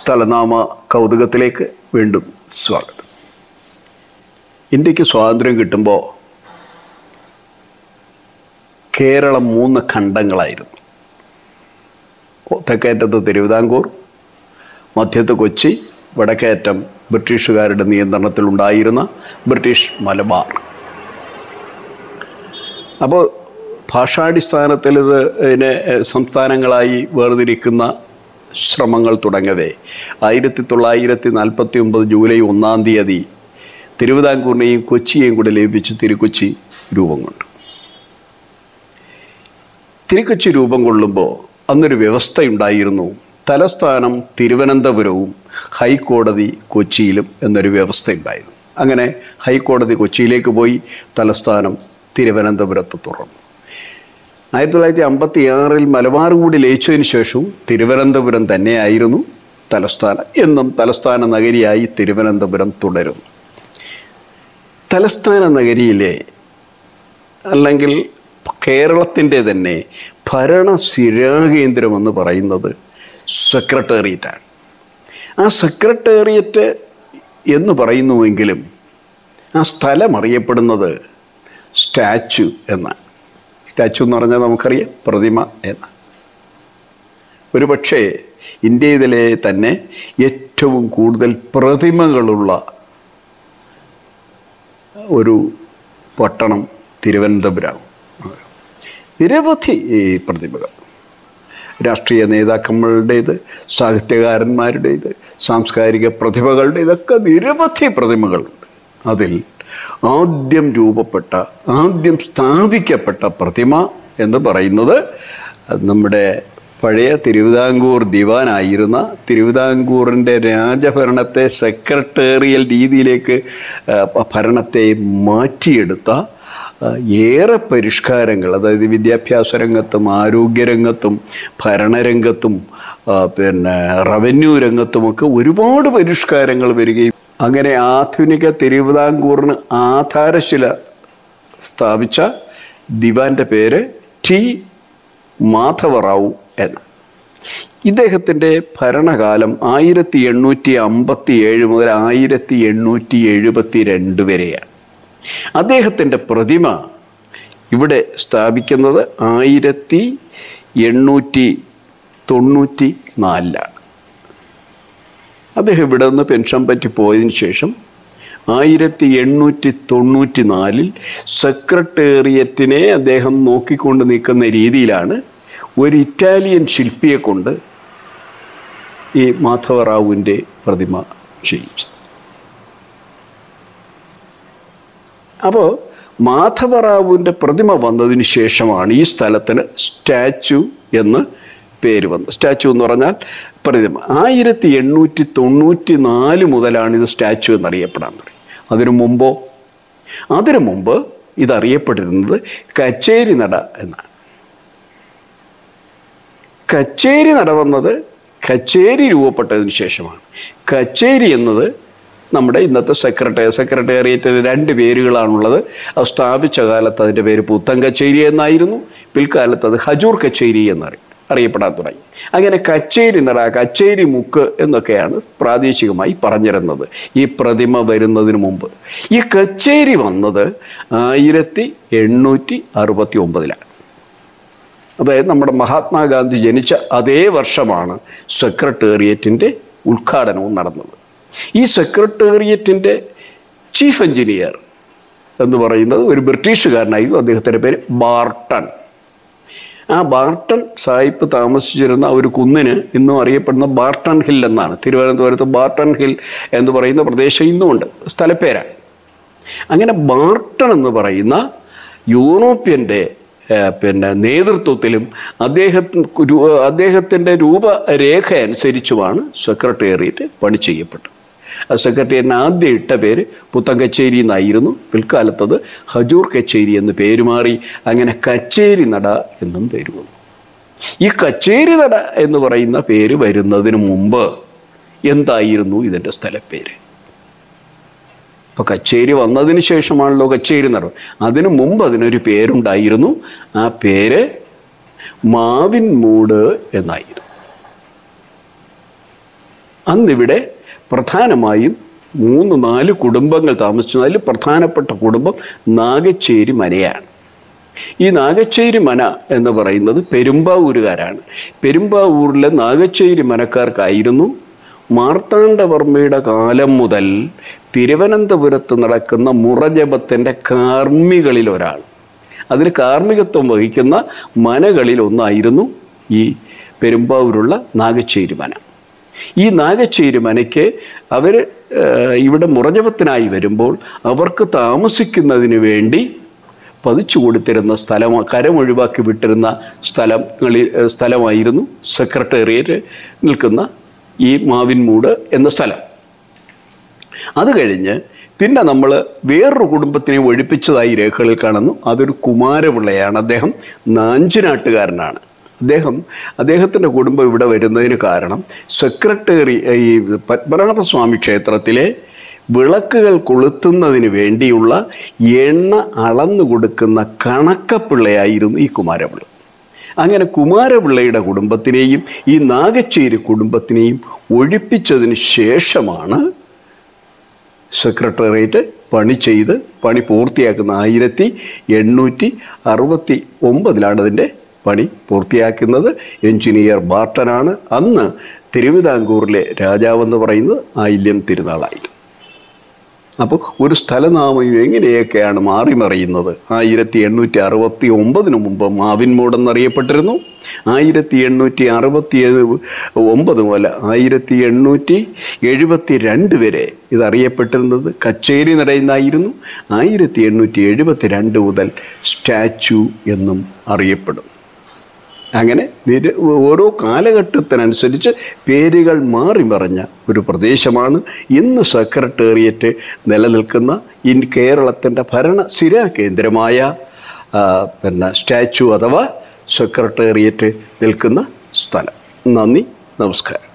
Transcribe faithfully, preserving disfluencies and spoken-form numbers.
stalanama കൗതുകത്തിലേക്ക് വീണ്ടും സ്വാഗതം. ഇന്ത്യക്ക് സ്വാതന്ത്ര്യം കിട്ടുമ്പോൾ കേരളം മൂന്ന് ഖണ്ഡങ്ങളായിരുന്നു. തെക്കേറ്റത്ത് തിരുവിതാംകൂർ, മധ്യത്ത് കൊച്ചി, വടക്കേറ്റം ബ്രിട്ടീഷുകാരുടെ നിയന്ത്രണത്തിലുണ്ടായിരുന്ന ബ്രിട്ടീഷ് മലബാർ. അപ്പോൾ ഭാഷാടിസ്ഥാനത്തിൽ ഇത് ഇതിനെ സംസ്ഥാനങ്ങളായി വേർതിരിക്കുന്ന ശ്രമങ്ങൾ തുടങ്ങവേ ആയിരത്തി തൊള്ളായിരത്തി നാൽപ്പത്തി ഒമ്പത് ജൂലൈ ഒന്നാം തീയതി തിരുവിതാംകൂറിനെയും കൊച്ചിയെയും കൂടെ ലയിപ്പിച്ച് തിരുക്കൊച്ചി രൂപം കൊണ്ടു. തിരുക്കൊച്ചി രൂപം കൊള്ളുമ്പോൾ അന്നൊരു വ്യവസ്ഥയുണ്ടായിരുന്നു. തലസ്ഥാനം തിരുവനന്തപുരവും ഹൈക്കോടതി കൊച്ചിയിലും എന്നൊരു വ്യവസ്ഥയുണ്ടായിരുന്നു. അങ്ങനെ ഹൈക്കോടതി കൊച്ചിയിലേക്ക് പോയി, തലസ്ഥാനം തിരുവനന്തപുരത്ത് തുറന്നു. ആയിരത്തി തൊള്ളായിരത്തി അമ്പത്തി ആറിൽ മലബാർ കൂടി ലയിച്ചതിന് ശേഷവും തിരുവനന്തപുരം തന്നെയായിരുന്നു തലസ്ഥാനം. എന്നും തലസ്ഥാന നഗരിയായി തിരുവനന്തപുരം തുടരുന്നു. തലസ്ഥാന നഗരിയിലെ അല്ലെങ്കിൽ കേരളത്തിൻ്റെ തന്നെ ഭരണ സ്ഥിരാകേന്ദ്രമെന്ന് പറയുന്നത് സെക്രട്ടേറിയറ്റാണ്. ആ സെക്രട്ടേറിയറ്റ് എന്ന് പറയുന്നുവെങ്കിലും ആ സ്ഥലം അറിയപ്പെടുന്നത് സ്റ്റാച്യു എന്നാണ്. സ്റ്റാച്യു എന്ന് പറഞ്ഞാൽ നമുക്കറിയാം പ്രതിമ എന്ന്. ഒരു പക്ഷേ ഇന്ത്യയിലെ തന്നെ ഏറ്റവും കൂടുതൽ പ്രതിമകളുള്ള ഒരു പട്ടണം തിരുവനന്തപുരം. നിരവധി പ്രതിമകൾ, രാഷ്ട്രീയ നേതാക്കന്മാരുടേത്, സാഹിത്യകാരന്മാരുടേത്, സാംസ്കാരിക പ്രതിഭകളുടെ ഇതൊക്കെ നിരവധി പ്രതിമകളുണ്ട്. അതിൽ ആദ്യം രൂപപ്പെട്ട ആദ്യം സ്ഥാപിക്കപ്പെട്ട പ്രതിമ എന്ന് പറയുന്നത് നമ്മുടെ പഴയ തിരുവിതാംകൂർ ദിവാനായിരുന്ന, തിരുവിതാംകൂറിൻ്റെ രാജഭരണത്തെ സെക്രട്ടേറിയൽ രീതിയിലേക്ക് ഭരണത്തെ മാറ്റിയെടുത്ത, ഏറെ പരിഷ്കാരങ്ങൾ, അതായത് വിദ്യാഭ്യാസ രംഗത്തും ആരോഗ്യരംഗത്തും ഭരണരംഗത്തും പിന്നെ റവന്യൂ രംഗത്തുമൊക്കെ ഒരുപാട് പരിഷ്കാരങ്ങൾ വരികയും അങ്ങനെ ആധുനിക തിരുവിതാംകൂറിന് ആധാരശില സ്ഥാപിച്ച ദിവാൻ്റെ പേര് ടി മാധവ റാവു എന്ന്. ഇദ്ദേഹത്തിൻ്റെ ഭരണകാലം ആയിരത്തി എണ്ണൂറ്റി അമ്പത്തി ഏഴ് മുതൽ ആയിരത്തി എണ്ണൂറ്റി എഴുപത്തി രണ്ട് വരെയാണ്. അദ്ദേഹത്തിൻ്റെ പ്രതിമ ഇവിടെ സ്ഥാപിക്കുന്നത് ആയിരത്തി എണ്ണൂറ്റി തൊണ്ണൂറ്റി നാലിലാണ്. അദ്ദേഹം ഇവിടെ നിന്ന് പെൻഷൻ പറ്റി പോയതിനു ശേഷം ആയിരത്തി എണ്ണൂറ്റി തൊണ്ണൂറ്റി നാലിൽ സെക്രട്ടേറിയറ്റിനെ അദ്ദേഹം നോക്കിക്കൊണ്ട് നിൽക്കുന്ന രീതിയിലാണ് ഒരു ഇറ്റാലിയൻ ശില്പിയെ കൊണ്ട് ഈ മാധവറാവുവിൻ്റെ പ്രതിമ ചെയ്യിച്ചത്. അപ്പോൾ മാധവറാവുവിൻ്റെ പ്രതിമ വന്നതിന് ശേഷമാണ് ഈ സ്ഥലത്തിന് സ്റ്റാച്യു എന്ന് പേര് വന്നത്. സ്റ്റാച്യു എന്ന് പറഞ്ഞാൽ പ്രതിമ. ആയിരത്തി എണ്ണൂറ്റി തൊണ്ണൂറ്റി നാല് മുതലാണ് ഇത് സ്റ്റാച്യു എന്നറിയപ്പെടാൻ തുടങ്ങി. അതിനു മുമ്പോ അതിനു മുമ്പ് ഇതറിയപ്പെട്ടിരുന്നത് കച്ചേരി നട എന്നാണ്. കച്ചേരി നട വന്നത് കച്ചേരി രൂപപ്പെട്ടതിന് ശേഷമാണ്. കച്ചേരി എന്നത് നമ്മുടെ ഇന്നത്തെ സെക്രട്ടറി സെക്രട്ടേറിയറ്റിന് രണ്ട് പേരുകളാണുള്ളത്. അത് സ്ഥാപിച്ച കാലത്ത് അതിൻ്റെ പേര് പുത്തൻ കച്ചേരി എന്നായിരുന്നു. പിൽക്കാലത്ത് അത് ഹജൂർ കച്ചേരി എന്നറിയും അറിയപ്പെടാൻ തുടങ്ങി. അങ്ങനെ കച്ചേരി നട, കച്ചേരി മുക്ക് എന്നൊക്കെയാണ് പ്രാദേശികമായി പറഞ്ഞിരുന്നത് ഈ പ്രതിമ വരുന്നതിന് മുമ്പ്. ഈ കച്ചേരി വന്നത് ആയിരത്തി എണ്ണൂറ്റി അറുപത്തി ഒമ്പതിലാണ്. അതായത് നമ്മുടെ മഹാത്മാഗാന്ധി ജനിച്ച അതേ വർഷമാണ് സെക്രട്ടേറിയറ്റിൻ്റെ ഉദ്ഘാടനവും നടന്നത്. ഈ സെക്രട്ടേറിയറ്റിൻ്റെ ചീഫ് എഞ്ചിനീയർ എന്ന് പറയുന്നത് ഒരു ബ്രിട്ടീഷുകാരനായിരുന്നു. അദ്ദേഹത്തിൻ്റെ പേര് ബാർട്ടൺ. ആ ബാർട്ടൺ സാഹിബ് താമസിച്ചിരുന്ന ഒരു കുന്നിന് ഇന്നും അറിയപ്പെടുന്ന ബാർട്ടൺ ഹിൽ എന്നാണ്. തിരുവനന്തപുരത്ത് ബാർട്ടൺ ഹിൽ എന്ന് പറയുന്ന പ്രദേശം ഇന്നുമുണ്ട്, സ്ഥലപ്പേരാണ്. അങ്ങനെ ബാർട്ടൺ എന്ന് പറയുന്ന യൂറോപ്യൻ്റെ പിന്നെ നേതൃത്വത്തിലും അദ്ദേഹത്തിന് അദ്ദേഹത്തിൻ്റെ രൂപരേഖ അനുസരിച്ചുമാണ് സെക്രട്ടേറിയറ്റ് പണി ചെയ്യപ്പെട്ടത്. സെക്രട്ടേറിയറ്റിന് ആദ്യം ഇട്ട പേര് പുത്തൻ കച്ചേരി എന്നായിരുന്നു. പിൽക്കാലത്തത് ഹജൂർ കച്ചേരി എന്ന് പേര് മാറി. അങ്ങനെ കച്ചേരി നട എന്നും പേര് വന്നു. ഈ കച്ചേരി നട എന്ന് പറയുന്ന പേര് വരുന്നതിന് മുമ്പ് എന്തായിരുന്നു ഇതിൻ്റെ സ്ഥലപ്പേര്? അപ്പോൾ കച്ചേരി വന്നതിന് ശേഷമാണല്ലോ കച്ചേരി നട. അതിനു മുമ്പ് അതിനൊരു പേരുണ്ടായിരുന്നു. ആ പേര് മാവിൻമൂട് എന്നായിരുന്നു. അന്നിവിടെ പ്രധാനമായും മൂന്ന് നാല് കുടുംബങ്ങൾ താമസിച്ചു. അതിൽ പ്രധാനപ്പെട്ട കുടുംബം നാഗച്ചേരി മനയാണ്. ഈ നാഗച്ചേരി മന എന്ന് പറയുന്നത് പെരുമ്പാവൂരുകാരാണ്. പെരുമ്പാവൂരിലെ നാഗച്ചേരി മനക്കാർക്കായിരുന്നു മാർത്താണ്ഡവർമ്മയുടെ കാലം മുതൽ തിരുവനന്തപുരത്ത് നടക്കുന്ന മുറജപത്തിൻ്റെ കാർമ്മികളിൽ ഒരാൾ. അതിൽ കാർമ്മികത്വം വഹിക്കുന്ന മനകളിൽ ഒന്നായിരുന്നു ഈ പെരുമ്പാവൂരുള്ള നാഗച്ചേരി മന. ഈ നാഗച്ചേരി മനയ്ക്ക് അവർ ഇവിടെ മുറജപത്തിനായി വരുമ്പോൾ അവർക്ക് താമസിക്കുന്നതിന് വേണ്ടി പതിച്ചു കൊടുത്തിരുന്ന സ്ഥലം, കരമൊഴിവാക്കി വിട്ടിരുന്ന സ്ഥലങ്ങളിൽ സ്ഥലമായിരുന്നു സെക്രട്ടേറിയറ്റ് നിൽക്കുന്ന ഈ മാവിൻമൂട് എന്ന സ്ഥലം. അത് കഴിഞ്ഞ് പിന്നെ നമ്മൾ വേറൊരു കുടുംബത്തിനെ ഒഴിപ്പിച്ചതായി രേഖകളിൽ കാണുന്നു. അതൊരു കുമാരപിള്ളയാണ്. അദ്ദേഹം നാഞ്ചിനാട്ടുകാരനാണ്. അദ്ദേഹം അദ്ദേഹത്തിൻ്റെ കുടുംബം ഇവിടെ വരുന്നതിന് കാരണം സെക്രട്ടറി ഈ പത്മനാഭസ്വാമി ക്ഷേത്രത്തിലെ വിളക്കുകൾ കൊളുത്തുന്നതിന് വേണ്ടിയുള്ള എണ്ണ അളന്നു കൊടുക്കുന്ന കണക്കപ്പിള്ളയായിരുന്നു ഈ കുമാരപിള്ള. അങ്ങനെ കുമാരപിള്ളയുടെ കുടുംബത്തിനെയും ഈ നാഗച്ചേരി കുടുംബത്തിനെയും ഒഴിപ്പിച്ചതിന് ശേഷമാണ് സെക്രട്ടേറിയറ്റ് പണി ചെയ്ത് പണി പൂർത്തിയാക്കുന്ന ആയിരത്തി എണ്ണൂറ്റി അറുപത്തി ഒമ്പതിലാണ് അതിൻ്റെ പണി പൂർത്തിയാക്കുന്നത്. എഞ്ചിനീയർ ബാർട്ടനാണ്. അന്ന് തിരുവിതാംകൂറിലെ രാജാവെന്ന് പറയുന്നത് ആയില്യം തിരുനാളായിരുന്നു. അപ്പോൾ ഒരു സ്ഥലനാമം എങ്ങനെയൊക്കെയാണ് മാറി മറിയുന്നത്? ആയിരത്തി എണ്ണൂറ്റി അറുപത്തി ഒമ്പതിന് മുമ്പ് മാവിൻമൂടെന്നറിയപ്പെട്ടിരുന്നു. ആയിരത്തി എണ്ണൂറ്റി അറുപത്തി ഒമ്പത് മുതൽ ആയിരത്തി എണ്ണൂറ്റി എഴുപത്തി രണ്ട് വരെ ഇതറിയപ്പെട്ടിരുന്നത് കച്ചേരി നടയുന്നായിരുന്നു. ആയിരത്തി എണ്ണൂറ്റി എഴുപത്തി രണ്ട് മുതൽ സ്റ്റാച്യു എന്നും അറിയപ്പെടുന്നു. അങ്ങനെ നിര ഓരോ കാലഘട്ടത്തിനനുസരിച്ച് പേരുകൾ മാറി മറിഞ്ഞ ഒരു പ്രദേശമാണ് ഇന്ന് സെക്രട്ടേറിയറ്റ് നിലനിൽക്കുന്ന ഇൻ കേരളത്തിൻ്റെ ഭരണ സ്ഥിര കേന്ദ്രമായ പിന്നെ സ്റ്റാച്യു അഥവാ സെക്രട്ടേറിയറ്റ് നിൽക്കുന്ന സ്ഥലം. നന്ദി, നമസ്കാരം.